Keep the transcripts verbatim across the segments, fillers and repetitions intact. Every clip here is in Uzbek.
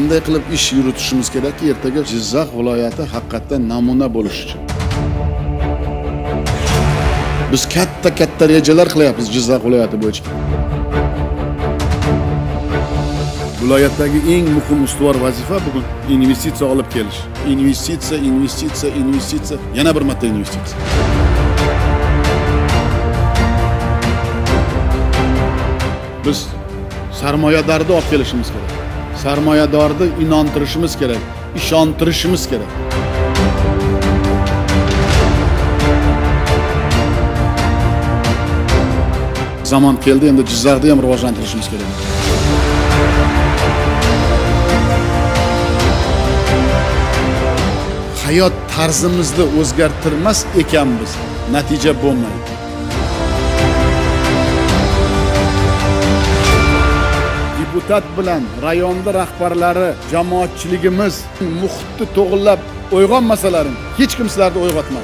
qanday qilib ish yuritishimiz kerakki, ertaga Jizzax viloyati haqiqatan namuna bo'lishi uchun. Biz katta-katta rejalar qilyapmiz Jizzax viloyati bo'yicha. Viloyatdagi eng muhim ustuvor vazifa bugun investitsiya olib kelish. Investitsiya, investitsiya, investitsiya, yana bir marta investitsiya. Biz sarmoyadorni olib kelishimiz kerak. Sarmoyadorni inontirishimiz kerak, ishontirishimiz kerak. Zaman keldi, endi Jizzaxni ham rivojlantirishimiz kerak. Hayot tarzimizni o'zgartirmas ekanmiz, natija bo'lmaydi. Deputat bilan rayonda rahbarlari, jamoatchiligimiz muhitni to'g'irlab uyg'onmasalaring, hech kim sizlarni uyg'otmaydi.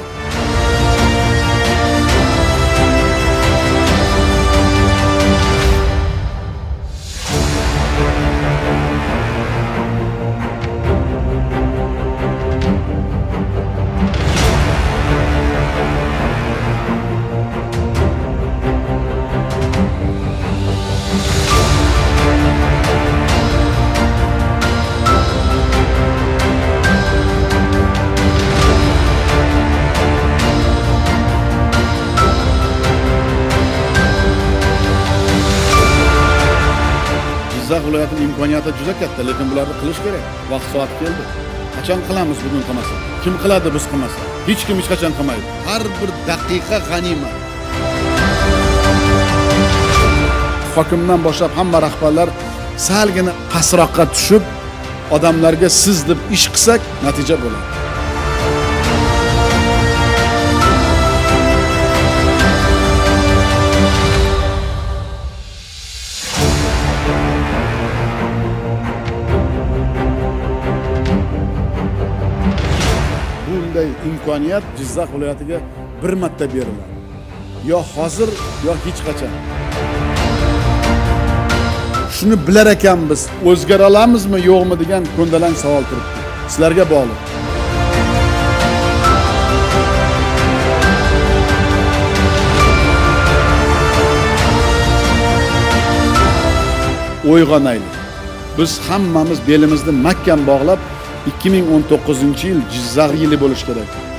Jizzax viloyatining imkoniyati juda katta, lekin bularni qilish kerak. Vaqt soat keldi. Qachon qilamiz bugun qilmasa? Kim qiladi biz qilmasa? Hech kim hech qachon qilmaydi. Har bir daqiqa g'animat. Hokimdan boshlab hamma rahbarlar salgina pastroqqa tushib, odamlarga siz deb ish qilsak, natija bo'ladi. Bunday imkoniyat Jizzax viloyatiga bir marta beriladi. Yo hozir, yo hech qachon. Shuni bilar ekanmiz, o'zgara olamizmi, yo'qmi degan ko'ndalang savol turibdi. Sizlarga bog'liq. Uyg'onaylik. Biz hammamiz belimizni mahkam bog'lab ikki ming o'n to'qqizinchi yil Jizzax yili bo'lish kerak.